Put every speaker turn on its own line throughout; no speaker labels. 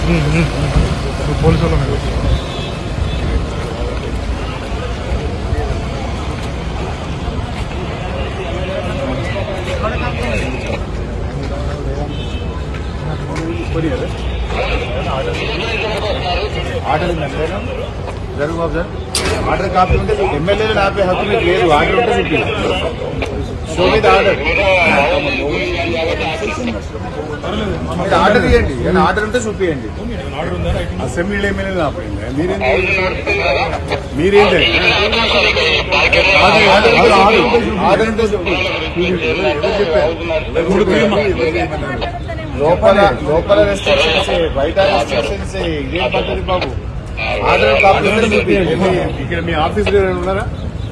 Police వాళ్ళ మీద
order జరుగు బాబు సార్ ఆర్డర్ కాపీ ఉంటే ఎమ్మెల్యేలు ఆపే హక్కు మీకు లేదు. ఆర్డర్ ఉంటే చూపి షో మీద ఆర్డర్ ఆర్డర్ ఇవ్వండి. ఏమైనా ఆర్డర్ ఉంటే చూపియండి. అసెంబ్లీలో ఎమ్మెల్యేలు ఆపండి. మీరేంటి ఆర్డర్ ఉంటే చూపి లోపల రెస్ట్రిక్షన్స్ బయట రెస్ట్రిక్షన్స్ ఇదేం పద్ధతి బాబు? ఆర్డర్ కాపీ చూపియండి. ఇక్కడ మీ ఆఫీస్ ఉన్నారా?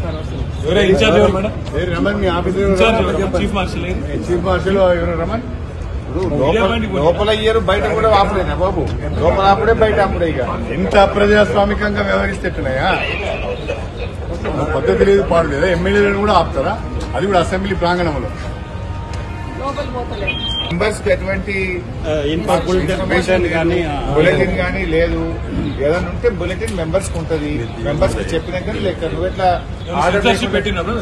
రమణ్ మీ ఆఫీస్ చీఫ్ మార్షల్ ఎవరు రమణ్? లోపల ఇయ్యరు బయట కూడా ఆపలేనా బాబు? లోపల ఆపడే బయట ఆపడే. ఇక ఎంత అప్రజాస్వామికంగా వ్యవహరిస్తేట్టున్నాయా? పద్ధతి లేదు పాడు లేదా? ఎమ్మెల్యేలను కూడా ఆపుతారా? అది కూడా అసెంబ్లీ ప్రాంగణంలో. మెంబర్స్ కి ఎటువంటి ఇన్ఫర్మేషన్ బులెటిన్ కానీ లేదు. ఏదైనా ఉంటే బులెటిన్ మెంబర్స్ కి ఉంటుంది. మెంబర్స్ కి చెప్పినాక లేక నువ్వు ఎట్లా ఆర్డర్ పెట్టినప్పుడు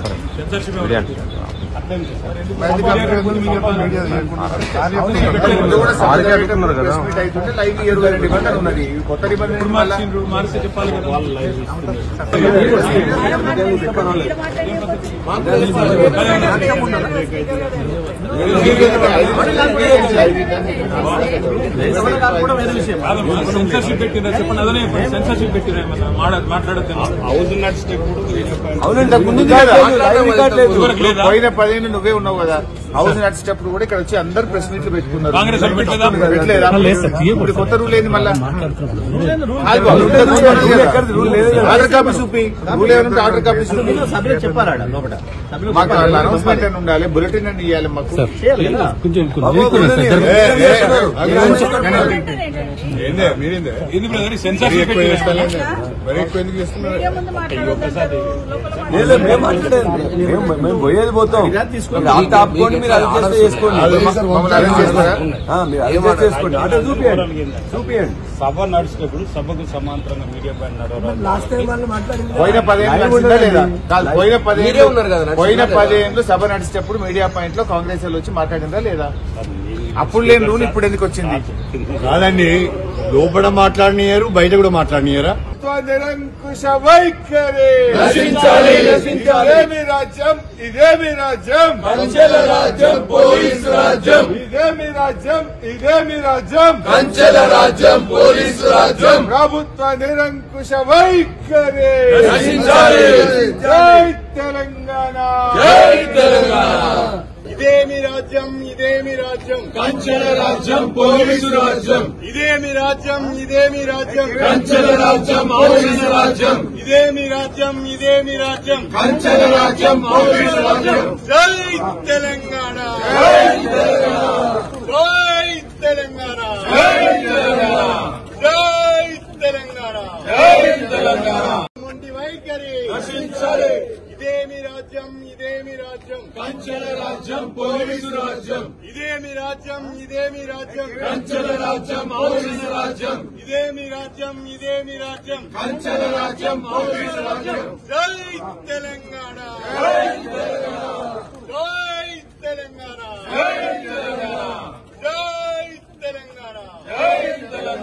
లైవ్ 20 నిబంధన ఉన్నది. కొత్త నిబంధన
సెన్సర్షిప్ పెట్టిందా చెప్పండి. అదనే సెన్సర్షిప్ పెట్టినా మాట్లాడద్దు.
పోయిన 10 ఏళ్ళు నువ్వే ఉన్నావు కదా. హౌస్ నడిచేటప్పుడు కూడా ఇక్కడ వచ్చి అందరు ప్రెస్ మీట్లు పెట్టుకున్నారు. ఇప్పుడు కొత్త రూల్ ఏంది? మళ్ళీ ఆర్డర్ కాపీ చూపి. రూల్ ఏమంటే ఆర్డర్ కాపీ చూపి. మాకు అనౌన్స్మెంట్ అని ఉండాలి, బులెటిన్ అని ఇవ్వాలి మాకు.
మేము పోయేది పోతాం. ఆపుకోండి, మీరు అడ్జస్ట్ చేసుకోండి. చూపియండి.
సభ నడిచేటప్పుడు సభకు సమాంతరంగా మీడియా పైన
పోయిన 10 ఏళ్ళు సభ నడిచేటప్పుడు మీడియా పాయింట్ లో కాంగ్రెస్ వాళ్ళు వచ్చి మాట్లాడిందా లేదా? అప్పుడు లేని రూల్ ఇప్పుడు ఎందుకు వచ్చింది?
కాదండి, లోపల మాట్లాడినారు, బయట కూడా మాట్లాడినారా?
నిరంకుశ వైఖరి ఇదేమి రాజ్యం? ఇదేమి రాజ్యం?
కంచెల రాజ్యం, పోలీసు రాజ్యం.
ఇదేమి రాజ్యం? ఇదేమి రాజ్యం?
కంచెల రాజ్యం, పోలీసు రాజ్యం.
ప్రభుత్వ నిరంకుశ వైఖరి. జై తెలంగాణ,
జై తెలంగాణ.
ఇదేమి రాజ్యం? ఇదేమి రాజ్యం?
కంచెల రాజ్యం, పోలీసు రాజ్యం.
ఇదేమి రాజ్యం? ఇదేమి రాజ్యం?
కంచెల రాజ్యం, పోలీసు రాజ్యం.
ఇదేమి రాజ్యం? ఇదేమి రాజ్యం?
కంచెల రాజ్యం, పోలీసు రాజ్యం.
జై తెలంగాణ,
జై తెలంగాణ,
జై తెలంగాణ,
జై తెలంగాణ,
జై తెలంగాణ,
జై తెలంగాణ.
మొండి వైఖరి
నశించాలి.
ఇదేమి రాజ్యం? ఇదేమి రాజ్యం?
కంచెల రాజ్యం, పోలీసు రాజ్యం.
ఇదేమి రాజ్యం? ఇదేమి రాజ్యం?
కంచెల రాజ్యం, పోలీసు రాజ్యం.
ఇదేమి రాజ్యం? ఇదేమి రాజ్యం?
కంచెల రాజ్యం, పోలీసు రాజ్యం.
జై తెలంగాణ,
జై తెలంగాణ,
జై తెలంగాణ,
జై తెలంగాణ,
జై తెలంగాణ,
జై తెలంగాణ.